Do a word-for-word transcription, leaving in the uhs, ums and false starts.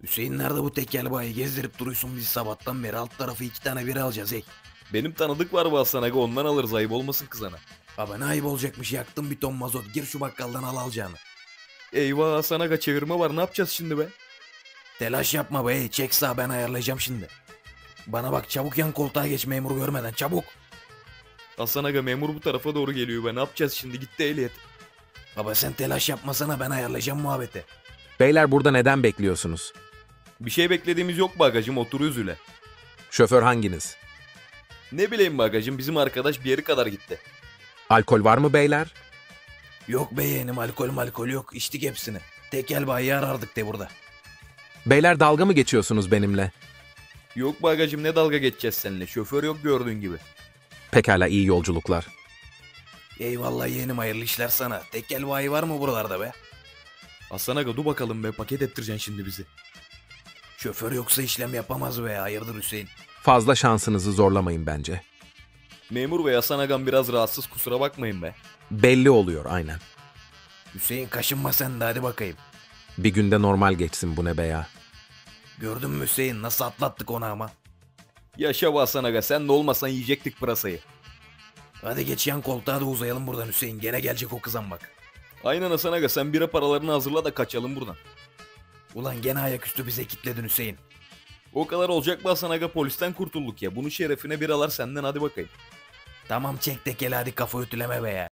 Hüseyin nerede bu tekel bayi gezdirip duruyorsun bizi sabahtan beri alt tarafı iki tane biri alacağız ey. Benim tanıdık var bu Hasan Aga, ondan alırız, ayıp olmasın kızana. Abi ne ayıp olacakmış, yaktım bir ton mazot, gir şu bakkaldan al alacağını. Eyvah Hasan Aga, çevirme var, ne yapacağız şimdi be? Telaş yapma be, çek sağa, ben ayarlayacağım şimdi. Bana bak, çabuk yan koltuğa geç memur görmeden, çabuk. Hasan Aga, memur bu tarafa doğru geliyor be, ne yapacağız şimdi, gitti ehliyet. Baba sen telaş yapmasana, ben ayarlayacağım muhabbeti. Beyler burada neden bekliyorsunuz? Bir şey beklediğimiz yok bagacım, oturuyoruz öyle. Şoför hanginiz? Ne bileyim bagacım, bizim arkadaş bir yere kadar gitti. Alkol var mı beyler? Yok be yeğenim, alkol malkol yok, içtik hepsini. Tekel bayiyi arardık de burada. Beyler dalga mı geçiyorsunuz benimle? Yok bagacım, ne dalga geçeceğiz seninle, şoför yok gördüğün gibi. Pekala, iyi yolculuklar. Eyvallah yeğenim, hayırlı işler sana. Tekel bayi var mı buralarda be? Hasan Aga dur bakalım be, paket ettireceksin şimdi bizi. Şoför yoksa işlem yapamaz be, hayırdır Hüseyin. Fazla şansınızı zorlamayın bence. Memur bey, Hasan Agam biraz rahatsız, kusura bakmayın be. Belli oluyor aynen. Hüseyin kaşınma sen de, hadi bakayım. Bir günde normal geçsin bu ne be ya. Gördün mü Hüseyin, nasıl atlattık onu ama. Yaşa be Hasan Aga, sen de olmasan yiyecektik pırasayı. Hadi geç yan koltuğa da uzayalım buradan Hüseyin, gene gelecek o kızan bak. Aynen Hasan Aga, sen bira paralarını hazırla da kaçalım buradan. Ulan gene ayaküstü bize kitledin Hüseyin. O kadar olacak mı Hasan Aga, polisten kurtulduk ya. Bunun şerefine biralar senden, hadi bakayım. Tamam çek tekeli, hadi kafa ütüleme be ya.